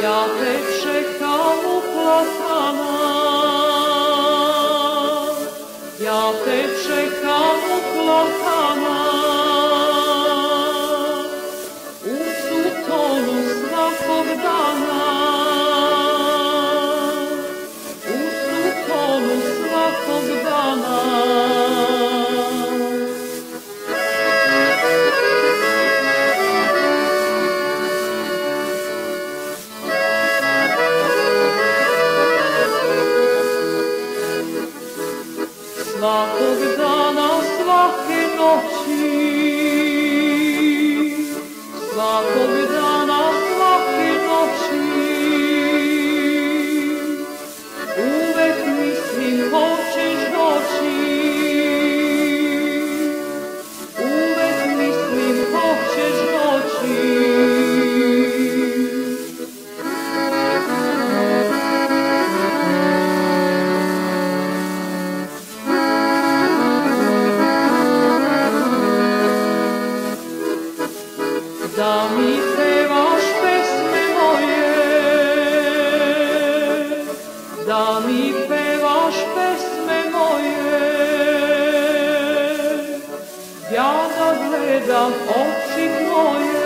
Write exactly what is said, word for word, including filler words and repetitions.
Ja te čekam u platana, ja te čekam u platana, u sutonu svakog dana, u sutonu svakog dana. Svakog dana, svake noći, svakog dana, svake noći, uvek mislim hoćeš doći, uvek mislim hoćeš doći. Da mi pevaš pesme moje, da mi pevaš pesme moje, ja da gledam oči tvoje.